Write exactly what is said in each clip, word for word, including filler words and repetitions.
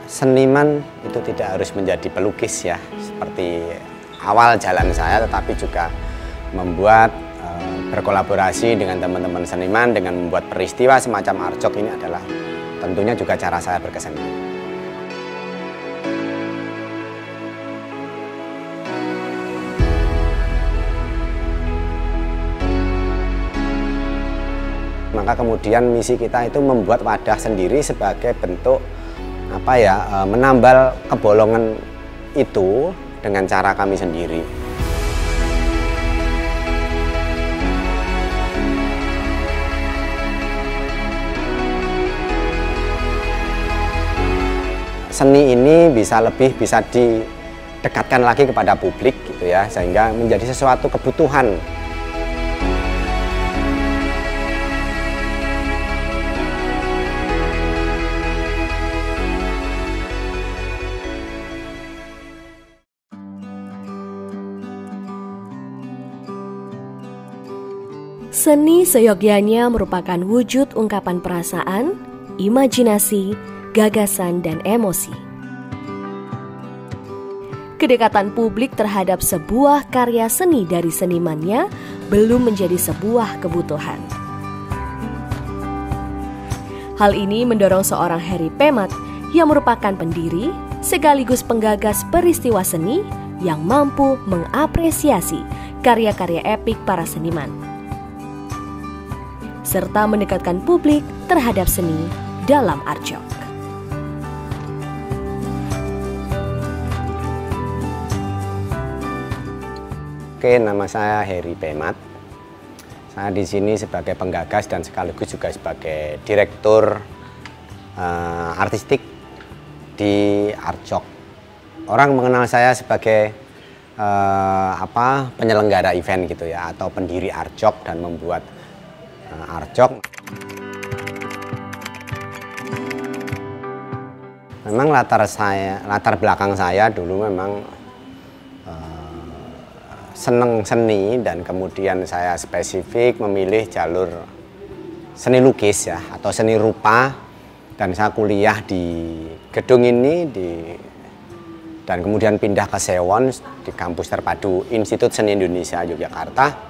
seniman itu tidak harus menjadi pelukis ya, seperti awal jalan saya, tetapi juga membuat e, berkolaborasi dengan teman-teman seniman dengan membuat peristiwa semacam art jok ini adalah tentunya juga cara saya berkesenian. Maka kemudian misi kita itu membuat wadah sendiri sebagai bentuk apa ya, menambal kebolongan itu dengan cara kami sendiri. Seni ini bisa lebih bisa didekatkan lagi kepada publik gitu ya, sehingga menjadi sesuatu kebutuhan. Seni seyogyanya merupakan wujud ungkapan perasaan, imajinasi, gagasan, dan emosi. Kedekatan publik terhadap sebuah karya seni dari senimannya belum menjadi sebuah kebutuhan. Hal ini mendorong seorang Harry Pemat yang merupakan pendiri sekaligus penggagas peristiwa seni yang mampu mengapresiasi karya-karya epik para seniman, serta mendekatkan publik terhadap seni dalam art jok. Oke, nama saya Harry Pemat. Saya di sini sebagai penggagas dan sekaligus juga sebagai direktur uh, artistik di art jok. Orang mengenal saya sebagai uh, apa penyelenggara event gitu ya, atau pendiri art jok dan membuat art jok. Memang latar saya, latar belakang saya dulu memang uh, seneng seni, dan kemudian saya spesifik memilih jalur seni lukis ya, atau seni rupa, dan saya kuliah di gedung ini di dan kemudian pindah ke Sewon di kampus terpadu Institut Seni Indonesia Yogyakarta.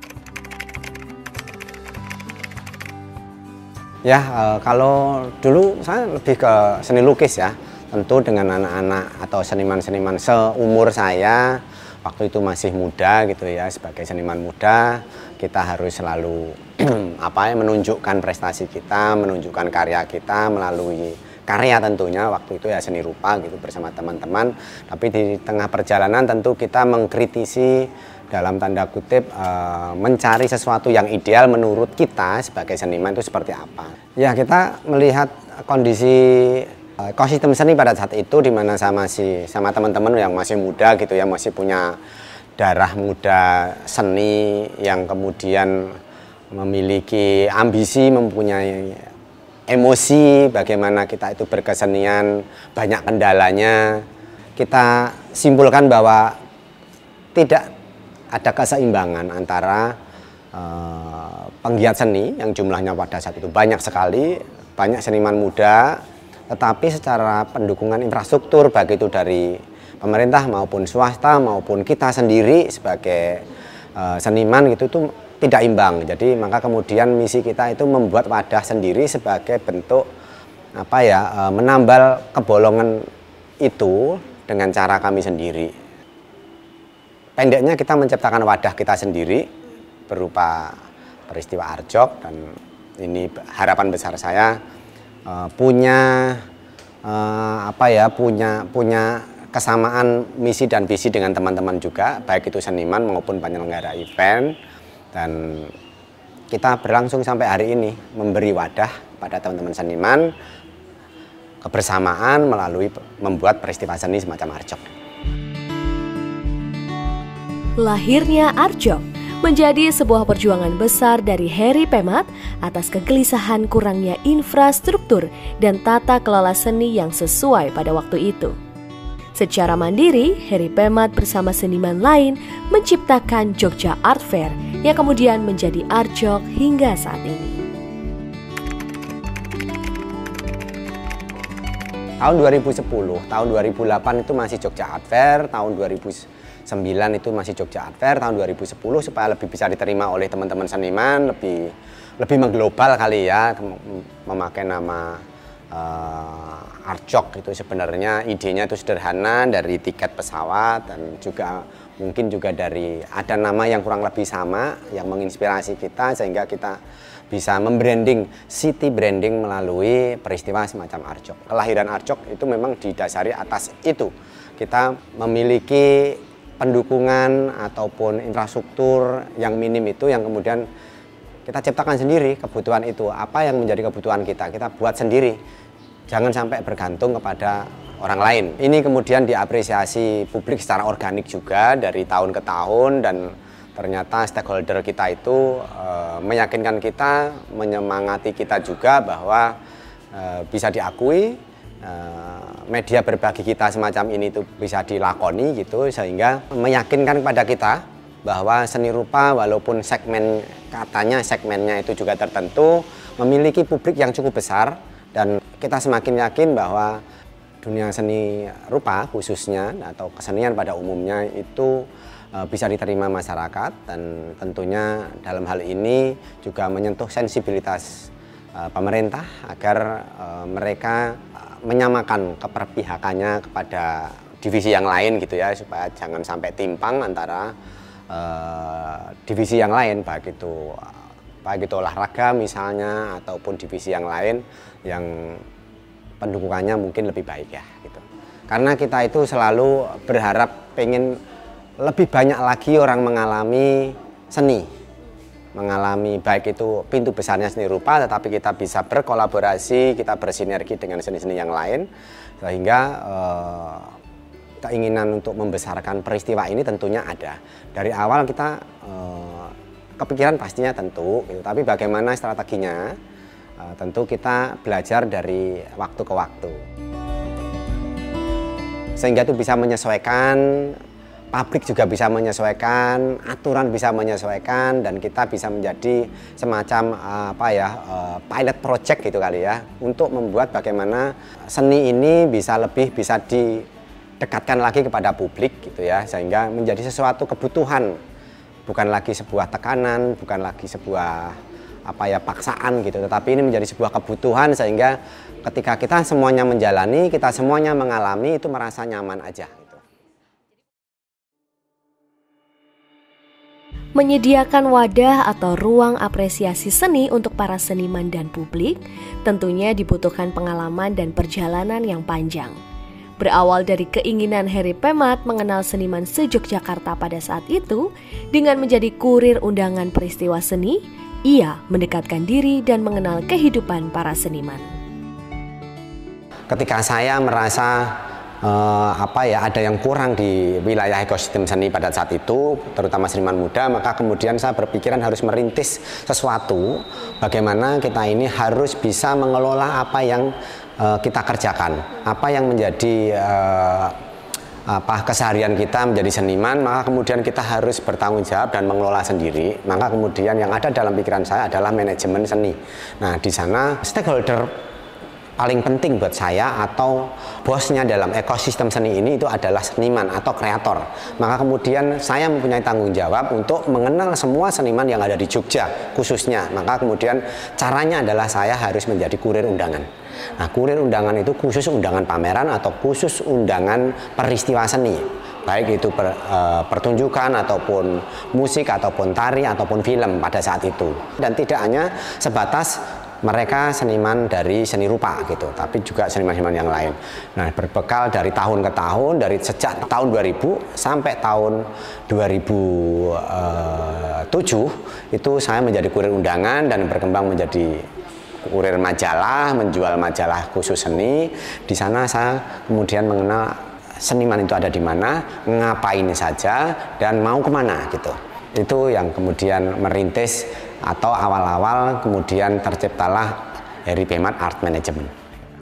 Ya, e, kalau dulu saya lebih ke seni lukis ya, tentu dengan anak-anak atau seniman-seniman seumur saya, waktu itu masih muda gitu ya, sebagai seniman muda kita harus selalu apa ya, menunjukkan prestasi kita, menunjukkan karya kita melalui karya tentunya, waktu itu ya seni rupa gitu bersama teman-teman. Tapi di tengah perjalanan tentu kita mengkritisi dalam tanda kutip e, mencari sesuatu yang ideal menurut kita sebagai seniman itu seperti apa. Ya, kita melihat kondisi e, ekosistem seni pada saat itu, di mana saya masih sama teman-teman yang masih muda gitu ya, masih punya darah muda seni yang kemudian memiliki ambisi, mempunyai emosi bagaimana kita itu berkesenian, banyak kendalanya. Kita simpulkan bahwa tidak ada keseimbangan antara uh, penggiat seni yang jumlahnya pada saat itu banyak sekali, banyak seniman muda, tetapi secara pendukungan infrastruktur baik itu dari pemerintah maupun swasta maupun kita sendiri sebagai uh, seniman gitu itu tidak imbang. Jadi maka kemudian misi kita itu membuat wadah sendiri sebagai bentuk apa ya, uh, menambal kebolongan itu dengan cara kami sendiri. Pendeknya kita menciptakan wadah kita sendiri berupa peristiwa art jok, dan ini harapan besar saya uh, punya uh, apa ya punya punya kesamaan misi dan visi dengan teman-teman juga, baik itu seniman maupun penyelenggara event, dan kita berlangsung sampai hari ini memberi wadah pada teman-teman seniman kebersamaan melalui membuat peristiwa seni semacam art jok. Lahirnya art jok menjadi sebuah perjuangan besar dari Harry Pemat atas kegelisahan kurangnya infrastruktur dan tata kelola seni yang sesuai pada waktu itu. Secara mandiri, Harry Pemat bersama seniman lain menciptakan Jogja Art Fair yang kemudian menjadi art jok hingga saat ini. tahun dua ribu sepuluh, tahun dua ribu delapan itu masih Jogja Art Fair, tahun dua ribu sembilan itu masih Jogja Art Fair, tahun dua ribu sepuluh supaya lebih bisa diterima oleh teman-teman seniman, lebih lebih mengglobal kali ya, memakai nama uh, Artjok. Itu sebenarnya idenya itu sederhana, dari tiket pesawat dan juga mungkin juga dari ada nama yang kurang lebih sama yang menginspirasi kita sehingga kita bisa membranding, city branding melalui peristiwa semacam Artjok. Kelahiran Artjok itu memang didasari atas itu. Kita memiliki pendukungan ataupun infrastruktur yang minim itu yang kemudian kita ciptakan sendiri kebutuhan itu. Apa yang menjadi kebutuhan kita, kita buat sendiri. Jangan sampai bergantung kepada orang lain. Ini kemudian diapresiasi publik secara organik juga dari tahun ke tahun, dan ternyata stakeholder kita itu e, meyakinkan kita, menyemangati kita juga bahwa e, bisa diakui e, media berbagi kita semacam ini itu bisa dilakoni gitu, sehingga meyakinkan kepada kita bahwa seni rupa walaupun segmen katanya segmennya itu juga tertentu memiliki publik yang cukup besar, dan kita semakin yakin bahwa dunia seni rupa khususnya atau kesenian pada umumnya itu bisa diterima masyarakat, dan tentunya dalam hal ini juga menyentuh sensibilitas pemerintah agar mereka menyamakan keperpihakannya kepada divisi yang lain gitu ya, supaya jangan sampai timpang antara uh, divisi yang lain, baik itu baik itu olahraga misalnya ataupun divisi yang lain yang pendukungannya mungkin lebih baik ya gitu. Karena kita itu selalu berharap pengen lebih banyak lagi orang mengalami seni, mengalami baik itu pintu besarnya seni rupa, tetapi kita bisa berkolaborasi, kita bersinergi dengan seni-seni yang lain, sehingga eh, keinginan untuk membesarkan peristiwa ini tentunya ada. Dari awal kita eh, kepikiran pastinya tentu, gitu. Tapi bagaimana strateginya, eh, tentu kita belajar dari waktu ke waktu. Sehingga itu bisa menyesuaikan, pabrik juga bisa menyesuaikan, aturan bisa menyesuaikan, dan kita bisa menjadi semacam apa ya pilot project gitu kali ya, untuk membuat bagaimana seni ini bisa lebih bisa didekatkan lagi kepada publik gitu ya, sehingga menjadi sesuatu kebutuhan, bukan lagi sebuah tekanan, bukan lagi sebuah apa ya paksaan gitu, tetapi ini menjadi sebuah kebutuhan, sehingga ketika kita semuanya menjalani, kita semuanya mengalami, itu merasa nyaman aja. Menyediakan wadah atau ruang apresiasi seni untuk para seniman dan publik tentunya dibutuhkan pengalaman dan perjalanan yang panjang. Berawal dari keinginan Heri Pemat mengenal seniman se-Yogyakarta pada saat itu, dengan menjadi kurir undangan peristiwa seni, ia mendekatkan diri dan mengenal kehidupan para seniman. Ketika saya merasa Uh, apa ya ada yang kurang di wilayah ekosistem seni pada saat itu, terutama seniman muda, maka kemudian saya berpikiran harus merintis sesuatu, bagaimana kita ini harus bisa mengelola apa yang uh, kita kerjakan, apa yang menjadi uh, apa keseharian kita menjadi seniman, maka kemudian kita harus bertanggung jawab dan mengelola sendiri. Maka kemudian yang ada dalam pikiran saya adalah manajemen seni. Nah, di sana stakeholder paling penting buat saya atau bosnya dalam ekosistem seni ini itu adalah seniman atau kreator. Maka kemudian saya mempunyai tanggung jawab untuk mengenal semua seniman yang ada di Jogja khususnya. Maka kemudian caranya adalah saya harus menjadi kurir undangan. Nah, kurir undangan itu khusus undangan pameran atau khusus undangan peristiwa seni, baik itu per, e, pertunjukan ataupun musik ataupun tari ataupun film pada saat itu. Dan tidak hanya sebatas mereka seniman dari seni rupa gitu, tapi juga seniman-seniman yang lain. Nah, berbekal dari tahun ke tahun, dari sejak tahun dua ribu sampai tahun dua ribu tujuh itu saya menjadi kurir undangan dan berkembang menjadi kurir majalah, menjual majalah khusus seni. Di sana saya kemudian mengenal seniman itu ada di mana, ngapain saja, dan mau kemana gitu. Itu yang kemudian merintis atau awal-awal kemudian terciptalah Heri Pemat Art Management.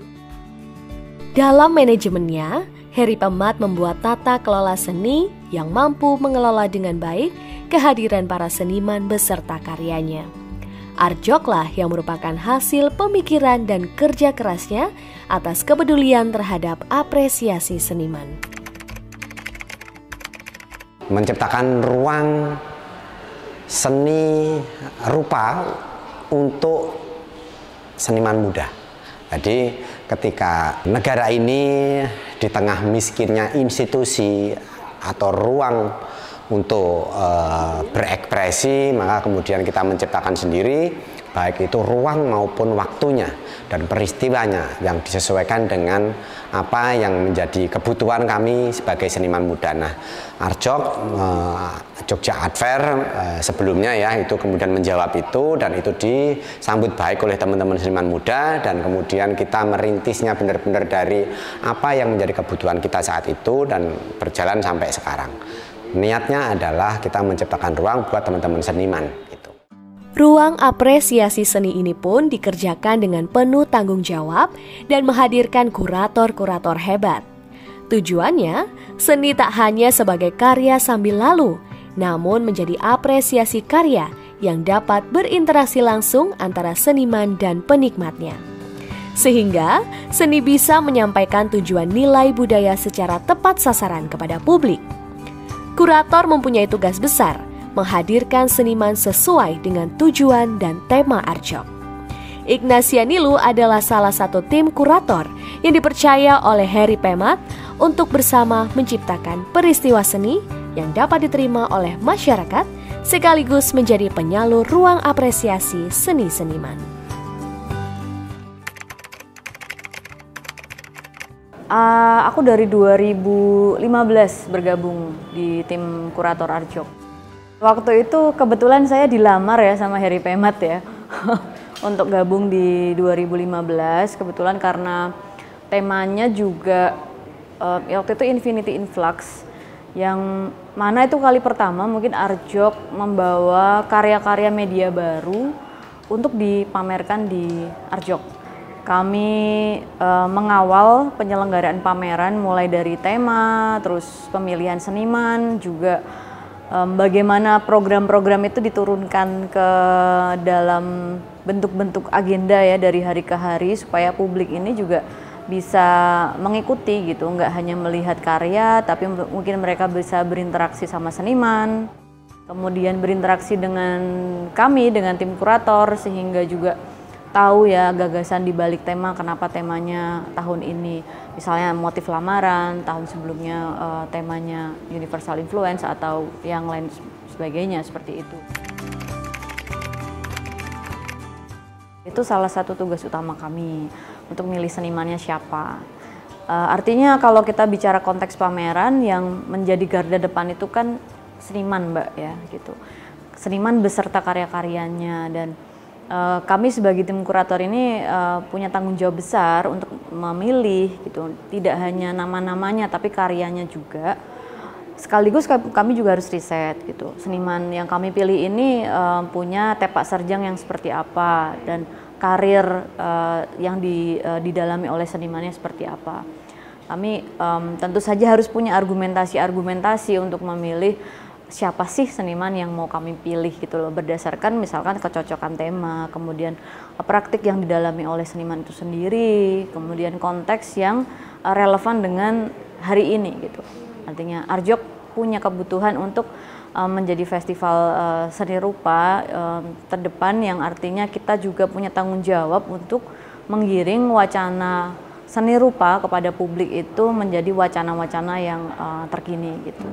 Dalam manajemennya, Heri Pemat membuat tata kelola seni yang mampu mengelola dengan baik kehadiran para seniman beserta karyanya. Arjoklah yang merupakan hasil pemikiran dan kerja kerasnya atas kepedulian terhadap apresiasi seniman. Menciptakan ruang seni rupa untuk seniman muda. Jadi ketika negara ini di tengah miskinnya institusi atau ruang untuk e, berekspresi, maka kemudian kita menciptakan sendiri, baik itu ruang maupun waktunya dan peristiwanya yang disesuaikan dengan apa yang menjadi kebutuhan kami sebagai seniman muda. Nah, Arjok, e, Jogja Art Fair e, sebelumnya ya itu kemudian menjawab itu, dan itu disambut baik oleh teman-teman seniman muda, dan kemudian kita merintisnya benar-benar dari apa yang menjadi kebutuhan kita saat itu dan berjalan sampai sekarang. Niatnya adalah kita menciptakan ruang buat teman-teman seniman. Gitu. Ruang apresiasi seni ini pun dikerjakan dengan penuh tanggung jawab dan menghadirkan kurator-kurator hebat. Tujuannya, seni tak hanya sebagai karya sambil lalu, namun menjadi apresiasi karya yang dapat berinteraksi langsung antara seniman dan penikmatnya. Sehingga, seni bisa menyampaikan tujuan nilai budaya secara tepat sasaran kepada publik. Kurator mempunyai tugas besar, menghadirkan seniman sesuai dengan tujuan dan tema Arjok. Ignacia Nilu adalah salah satu tim kurator yang dipercaya oleh Heri Pemat untuk bersama menciptakan peristiwa seni yang dapat diterima oleh masyarakat sekaligus menjadi penyalur ruang apresiasi seni seniman. Uh, aku dari dua ribu lima belas bergabung di tim kurator Arjok. Waktu itu kebetulan saya dilamar ya sama Heri Pemat ya untuk gabung di dua ribu lima belas. Kebetulan karena temanya juga uh, waktu itu Infinity Influx, yang mana itu kali pertama mungkin Arjok membawa karya-karya media baru untuk dipamerkan di Arjok. Kami e, mengawal penyelenggaraan pameran mulai dari tema, terus pemilihan seniman, juga e, bagaimana program-program itu diturunkan ke dalam bentuk-bentuk agenda ya dari hari ke hari supaya publik ini juga bisa mengikuti gitu, nggak hanya melihat karya, tapi mungkin mereka bisa berinteraksi sama seniman, kemudian berinteraksi dengan kami, dengan tim kurator, sehingga juga tahu ya gagasan di balik tema, kenapa temanya tahun ini misalnya motif lamaran, tahun sebelumnya uh, temanya universal influence atau yang lain sebagainya seperti itu. Itu salah satu tugas utama kami untuk milih senimannya siapa. Uh, artinya kalau kita bicara konteks pameran, yang menjadi garda depan itu kan seniman Mbak ya gitu. Seniman beserta karya-karyanya, dan Uh, kami sebagai tim kurator ini uh, punya tanggung jawab besar untuk memilih gitu, tidak hanya nama-namanya tapi karyanya juga. Sekaligus kami juga harus riset gitu. Seniman yang kami pilih ini uh, punya tepak serjang yang seperti apa, dan karir uh, yang di, uh, didalami oleh senimannya seperti apa. Kami um, tentu saja harus punya argumentasi-argumentasi untuk memilih siapa sih seniman yang mau kami pilih gitu loh, berdasarkan misalkan kecocokan tema, kemudian praktik yang didalami oleh seniman itu sendiri, kemudian konteks yang relevan dengan hari ini gitu. Artinya Arjok punya kebutuhan untuk um, menjadi festival uh, seni rupa um, terdepan, yang artinya kita juga punya tanggung jawab untuk menggiring wacana seni rupa kepada publik itu menjadi wacana-wacana yang uh, terkini gitu.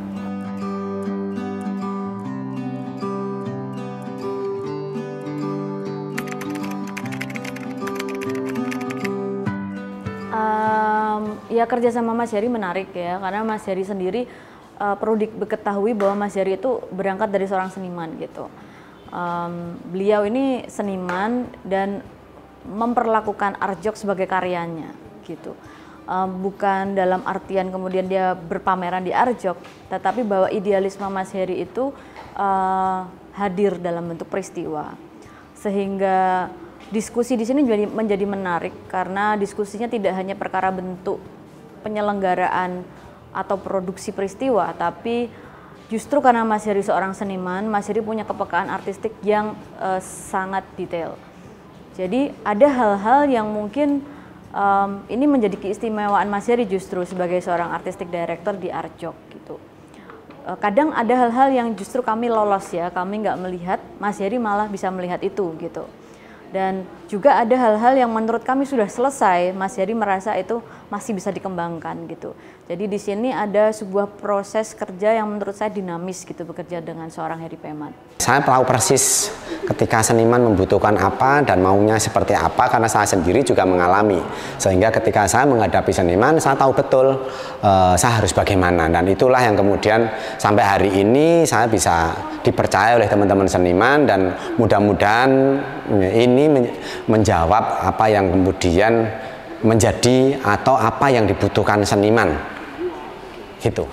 Um, ya kerja sama Mas Heri menarik ya, karena Mas Heri sendiri uh, perlu diketahui bahwa Mas Heri itu berangkat dari seorang seniman gitu. Um, beliau ini seniman dan memperlakukan Arjok sebagai karyanya gitu. Um, bukan dalam artian kemudian dia berpameran di Arjok, tetapi bahwa idealisme Mas Heri itu uh, hadir dalam bentuk peristiwa, sehingga diskusi di sini menjadi, menjadi menarik karena diskusinya tidak hanya perkara bentuk penyelenggaraan atau produksi peristiwa, tapi Justru karena Mas Heri seorang seniman, Mas Heri punya kepekaan artistik yang uh, sangat detail. Jadi ada hal-hal yang mungkin um, ini menjadi keistimewaan Mas Heri justru sebagai seorang artistic director di Artjok gitu. Uh, kadang ada hal-hal yang justru kami lolos ya, kami nggak melihat, Mas Heri malah bisa melihat itu gitu. Dan juga ada hal-hal yang menurut kami sudah selesai, Mas Heri merasa itu masih bisa dikembangkan gitu. Jadi di sini ada sebuah proses kerja yang menurut saya dinamis gitu, bekerja dengan seorang Heri Pemat. Saya tahu persis ketika seniman membutuhkan apa dan maunya seperti apa, karena saya sendiri juga mengalami. Sehingga ketika saya menghadapi seniman, saya tahu betul uh, saya harus bagaimana. Dan itulah yang kemudian sampai hari ini saya bisa dipercaya oleh teman-teman seniman, dan mudah-mudahan ini menjawab apa yang kemudian menjadi atau apa yang dibutuhkan seniman gitu.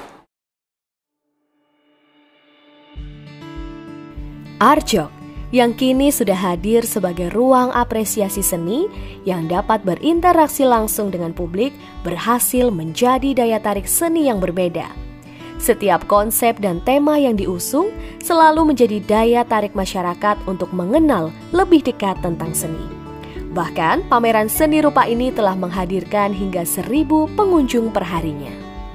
Artjok yang kini sudah hadir sebagai ruang apresiasi seni yang dapat berinteraksi langsung dengan publik berhasil menjadi daya tarik seni yang berbeda. Setiap konsep dan tema yang diusung selalu menjadi daya tarik masyarakat untuk mengenal lebih dekat tentang seni. Bahkan pameran seni rupa ini telah menghadirkan hingga seribu pengunjung perharinya.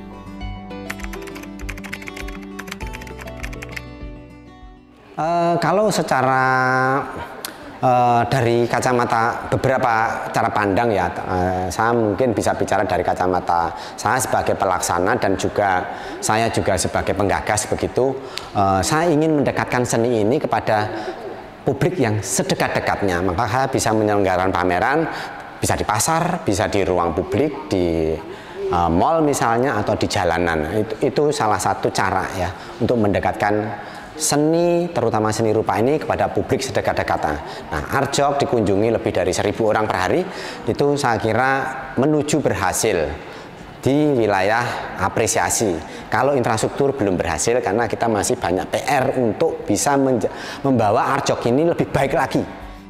Uh, kalau secara uh, dari kacamata beberapa cara pandang ya, uh, saya mungkin bisa bicara dari kacamata saya sebagai pelaksana dan juga saya juga sebagai penggagas begitu. Uh, saya ingin mendekatkan seni ini kepada publik yang sedekat-dekatnya, maka saya bisa menyelenggarakan pameran, bisa di pasar, bisa di ruang publik, di uh, mall misalnya, atau di jalanan. Itu, itu salah satu cara ya untuk mendekatkan seni, terutama seni rupa ini kepada publik sedekat-dekatnya. Nah, Artjok dikunjungi lebih dari seribu orang per hari, itu saya kira menuju berhasil di wilayah apresiasi. Kalau infrastruktur belum berhasil karena kita masih banyak P R untuk bisa membawa Artjok ini lebih baik lagi.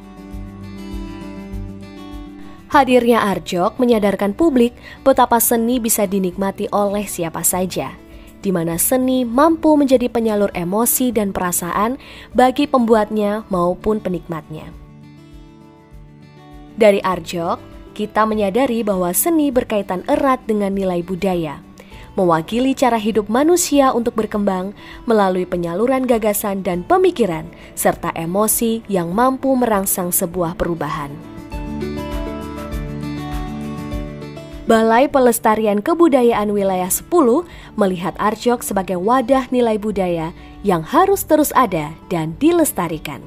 Hadirnya Artjok menyadarkan publik betapa seni bisa dinikmati oleh siapa saja, di mana seni mampu menjadi penyalur emosi dan perasaan bagi pembuatnya maupun penikmatnya. Dari Artjok, kita menyadari bahwa seni berkaitan erat dengan nilai budaya, mewakili cara hidup manusia untuk berkembang melalui penyaluran gagasan dan pemikiran, serta emosi yang mampu merangsang sebuah perubahan. Balai Pelestarian Kebudayaan Wilayah sepuluh melihat Artjok sebagai wadah nilai budaya yang harus terus ada dan dilestarikan.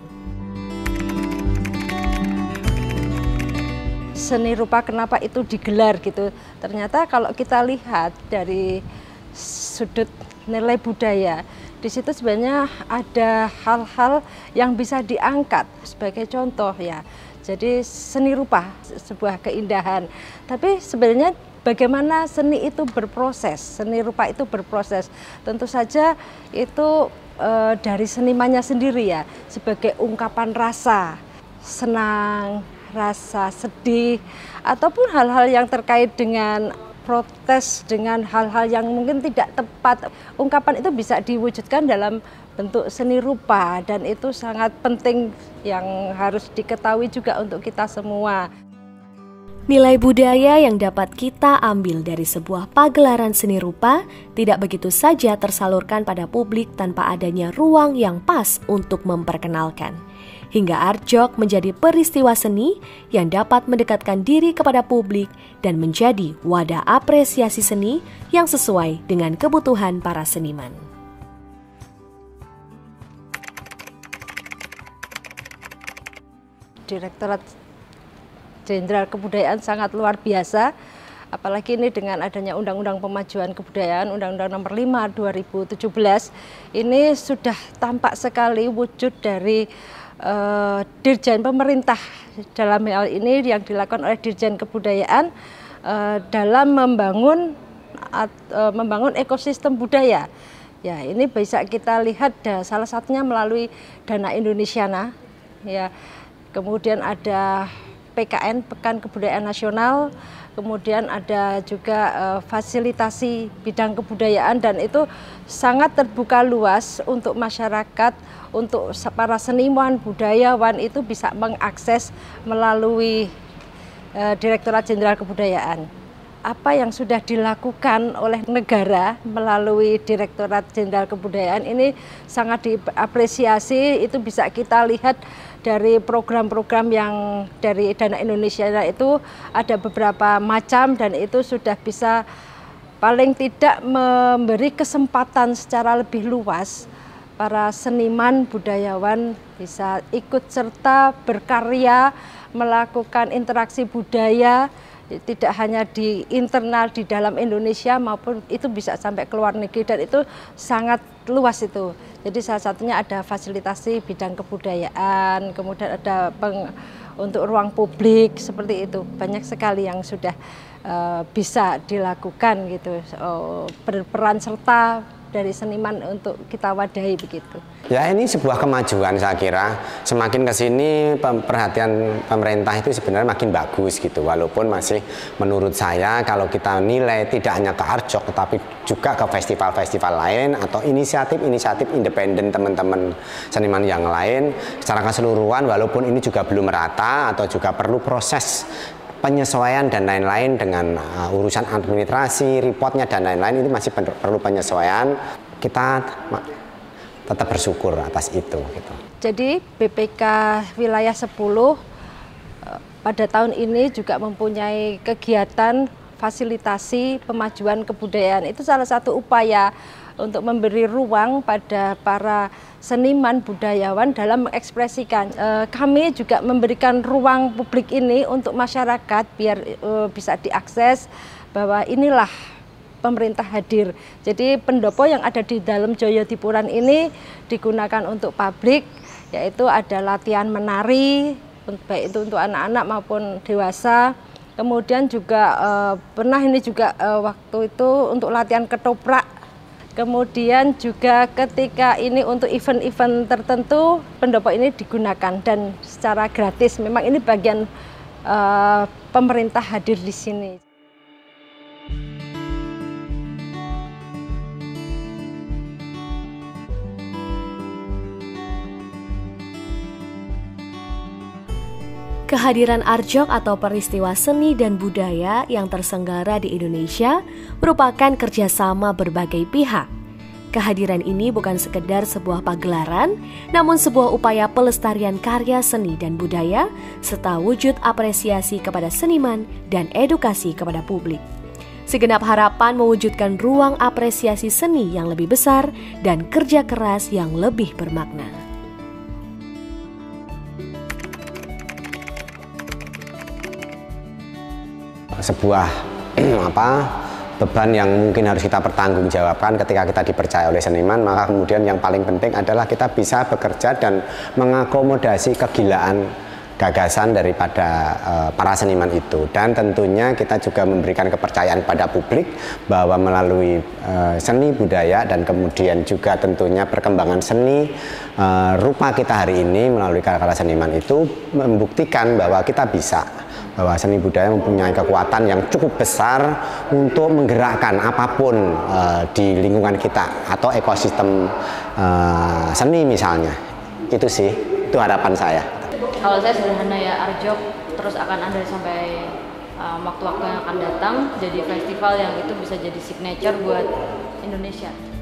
Seni rupa kenapa itu digelar gitu? Ternyata kalau kita lihat dari sudut nilai budaya, di situ sebenarnya ada hal-hal yang bisa diangkat sebagai contoh ya. Jadi seni rupa sebuah keindahan, tapi sebenarnya bagaimana seni itu berproses, seni rupa itu berproses. Tentu saja itu e, dari senimannya sendiri ya, sebagai ungkapan rasa senang, rasa sedih, ataupun hal-hal yang terkait dengan protes, dengan hal-hal yang mungkin tidak tepat. Ungkapan itu bisa diwujudkan dalam bentuk seni rupa, dan itu sangat penting yang harus diketahui juga untuk kita semua. Nilai budaya yang dapat kita ambil dari sebuah pagelaran seni rupa tidak begitu saja tersalurkan pada publik tanpa adanya ruang yang pas untuk memperkenalkan. Hingga Artjok menjadi peristiwa seni yang dapat mendekatkan diri kepada publik dan menjadi wadah apresiasi seni yang sesuai dengan kebutuhan para seniman. Direktorat Jenderal Kebudayaan sangat luar biasa, apalagi ini dengan adanya Undang-Undang Pemajuan Kebudayaan, Undang-Undang Nomor lima dua ribu tujuh belas, ini sudah tampak sekali wujud dari uh, Dirjen Pemerintah dalam hal ini yang dilakukan oleh Dirjen Kebudayaan uh, dalam membangun uh, membangun ekosistem budaya. Ya, ini bisa kita lihat uh, salah satunya melalui Dana Indonesiana, ya. Kemudian ada P K N, Pekan Kebudayaan Nasional, kemudian ada juga uh, fasilitasi bidang kebudayaan, dan itu sangat terbuka luas untuk masyarakat, untuk para seniman, budayawan itu bisa mengakses melalui uh, Direktorat Jenderal Kebudayaan. Apa yang sudah dilakukan oleh negara melalui Direktorat Jenderal Kebudayaan ini sangat diapresiasi. Itu bisa kita lihat dari program-program yang dari Dana Indonesia itu ada beberapa macam, dan itu sudah bisa paling tidak memberi kesempatan secara lebih luas para seniman budayawan bisa ikut serta berkarya, melakukan interaksi budaya, tidak hanya di internal di dalam Indonesia maupun itu bisa sampai ke luar negeri, dan itu sangat luas itu. Jadi salah satunya ada fasilitasi bidang kebudayaan, kemudian ada peng, untuk ruang publik seperti itu. Banyak sekali yang sudah uh, bisa dilakukan gitu, uh, berperan serta dari seniman untuk kita wadahi begitu. Ya, ini sebuah kemajuan saya kira. Semakin ke sini perhatian pemerintah itu sebenarnya makin bagus gitu. Walaupun masih menurut saya kalau kita nilai tidak hanya ke Arjok tetapi juga ke festival-festival lain atau inisiatif-inisiatif independen teman-teman seniman yang lain secara keseluruhan, walaupun ini juga belum merata atau juga perlu proses penyesuaian dan lain-lain dengan uh, urusan administrasi, reportnya dan lain-lain, itu masih perlu penyesuaian. Kita tetap bersyukur atas itu. Gitu. Jadi B P K Wilayah sepuluh uh, pada tahun ini juga mempunyai kegiatan fasilitasi pemajuan kebudayaan. Itu salah satu upaya untuk memberi ruang pada para seniman budayawan dalam mengekspresikan. E, kami juga memberikan ruang publik ini untuk masyarakat biar e, bisa diakses bahwa inilah pemerintah hadir. Jadi pendopo yang ada di dalam Joyodipuran ini digunakan untuk publik, yaitu ada latihan menari, baik itu untuk anak-anak maupun dewasa. Kemudian juga e, pernah ini juga e, waktu itu untuk latihan ketoprak. Kemudian juga ketika ini untuk event-event tertentu, pendopo ini digunakan dan secara gratis. Memang ini bagian uh, pemerintah hadir di sini. Kehadiran Arjok atau peristiwa seni dan budaya yang terselenggara di Indonesia merupakan kerjasama berbagai pihak. Kehadiran ini bukan sekedar sebuah pagelaran, namun sebuah upaya pelestarian karya seni dan budaya, serta wujud apresiasi kepada seniman dan edukasi kepada publik. Segenap harapan mewujudkan ruang apresiasi seni yang lebih besar dan kerja keras yang lebih bermakna. Sebuah apa beban yang mungkin harus kita pertanggungjawabkan ketika kita dipercaya oleh seniman, maka kemudian yang paling penting adalah kita bisa bekerja dan mengakomodasi kegilaan gagasan daripada uh, para seniman itu, dan tentunya kita juga memberikan kepercayaan pada publik bahwa melalui uh, seni budaya dan kemudian juga tentunya perkembangan seni uh, rupa kita hari ini melalui karya-karya seniman itu membuktikan bahwa kita bisa, bahwa seni budaya mempunyai kekuatan yang cukup besar untuk menggerakkan apapun uh, di lingkungan kita atau ekosistem uh, seni misalnya. Itu sih, itu harapan saya. Kalau saya sederhana ya, Arjok terus akan ada sampai waktu-waktu um, yang akan datang, jadi festival yang itu bisa jadi signature buat Indonesia.